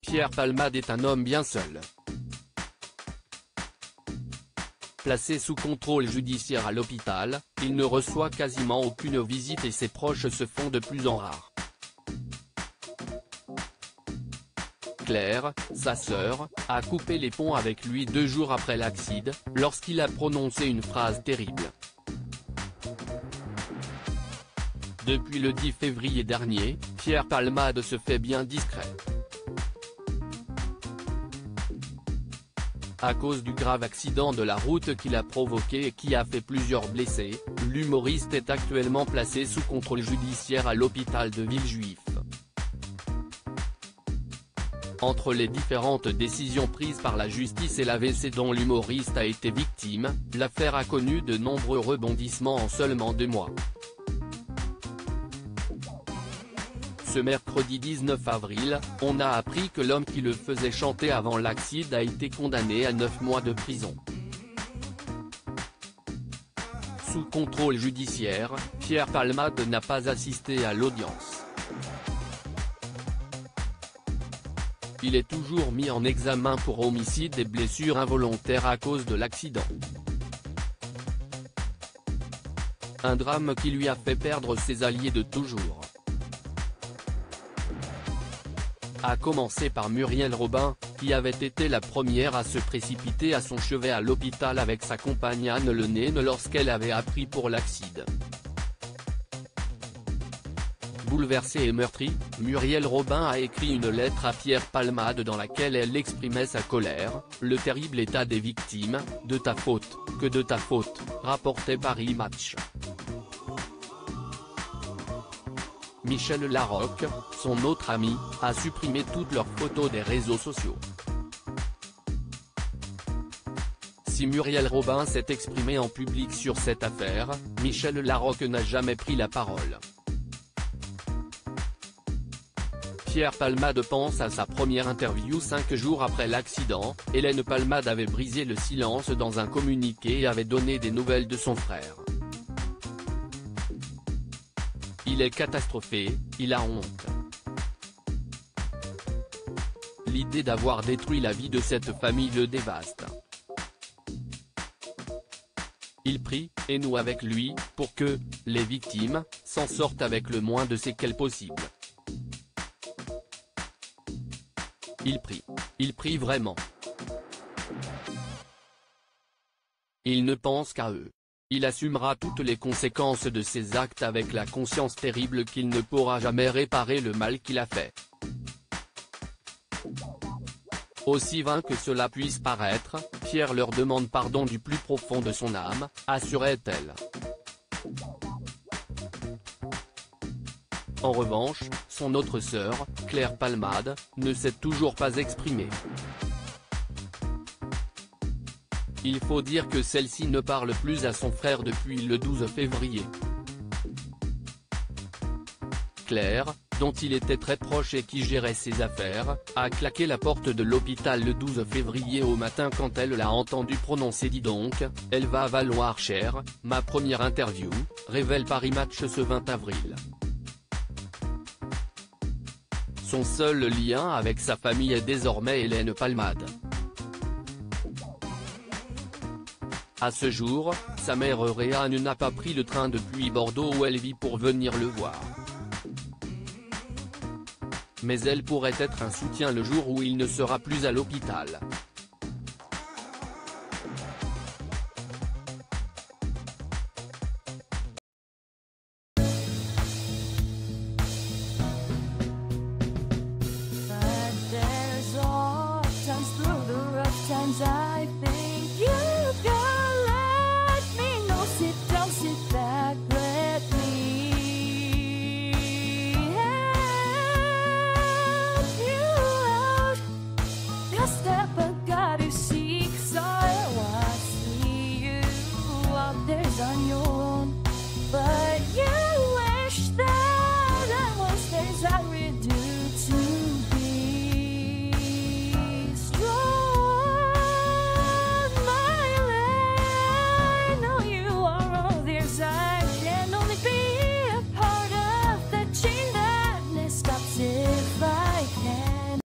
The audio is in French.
Pierre Palmade est un homme bien seul. Placé sous contrôle judiciaire à l'hôpital, il ne reçoit quasiment aucune visite et ses proches se font de plus en rares. Claire, sa sœur, a coupé les ponts avec lui 2 jours après l'accident, lorsqu'il a prononcé une phrase terrible. Depuis le 10 février dernier, Pierre Palmade se fait bien discret. À cause du grave accident de la route qu'il a provoqué et qui a fait plusieurs blessés, l'humoriste est actuellement placé sous contrôle judiciaire à l'hôpital de Villejuif. Entre les différentes décisions prises par la justice et l'AVC dont l'humoriste a été victime, l'affaire a connu de nombreux rebondissements en seulement 2 mois. Ce mercredi 19 avril, on a appris que l'homme qui le faisait chanter avant l'accident a été condamné à 9 mois de prison. Sous contrôle judiciaire, Pierre Palmade n'a pas assisté à l'audience. Il est toujours mis en examen pour homicide et blessures involontaires à cause de l'accident. Un drame qui lui a fait perdre ses alliés de toujours. A commencer par Muriel Robin, qui avait été la première à se précipiter à son chevet à l'hôpital avec sa compagne Anne Lenene lorsqu'elle avait appris pour l'accident. Bouleversée et meurtrie, Muriel Robin a écrit une lettre à Pierre Palmade dans laquelle elle exprimait sa colère, le terrible état des victimes, de ta faute, que de ta faute, rapportait Paris Match. Michel Larocque, son autre ami, a supprimé toutes leurs photos des réseaux sociaux. Si Muriel Robin s'est exprimée en public sur cette affaire, Michel Larocque n'a jamais pris la parole. Pierre Palmade pense à sa première interview 5 jours après l'accident. Hélène Palmade avait brisé le silence dans un communiqué et avait donné des nouvelles de son frère. Il est catastrophé, il a honte. L'idée d'avoir détruit la vie de cette famille le dévaste. Il prie, et nous avec lui, pour que, les victimes, s'en sortent avec le moins de séquelles possible. Il prie vraiment. Il ne pense qu'à eux. Il assumera toutes les conséquences de ses actes avec la conscience terrible qu'il ne pourra jamais réparer le mal qu'il a fait. Aussi vain que cela puisse paraître, Pierre leur demande pardon du plus profond de son âme, assurait-elle. En revanche, son autre sœur, Claire Palmade, ne s'est toujours pas exprimée. Il faut dire que celle-ci ne parle plus à son frère depuis le 12 février. Claire, dont il était très proche et qui gérait ses affaires, a claqué la porte de l'hôpital le 12 février au matin quand elle l'a entendu prononcer « Dis donc, elle va valoir cher, ma première interview », révèle Paris Match ce 20 avril. Son seul lien avec sa famille est désormais Hélène Palmade. À ce jour, sa mère Réanne n'a pas pris le train depuis Bordeaux où elle vit pour venir le voir. Mais elle pourrait être un soutien le jour où il ne sera plus à l'hôpital. On your own, but